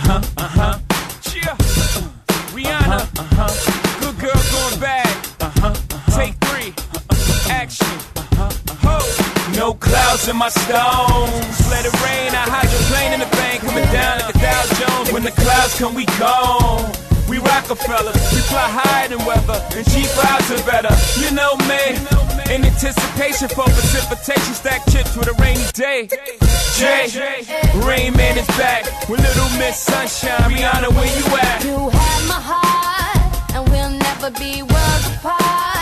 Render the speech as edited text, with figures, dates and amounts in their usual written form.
Yeah. Rihanna. Good girl going bad. Take 3. Action. Ho. No clouds in my stones. Let it rain. I hydroplane in the bank. Coming down like a Dow Jones. When the clouds come, we gone. We Rockefellers, we fly higher than weather, and cheap vibes are better. You know me, in anticipation for precipitation, stack chips with a rainy day. Jay, Rain Man is back with Little Miss Sunshine. Rihanna, where you at? You have my heart, and we'll never be worlds apart.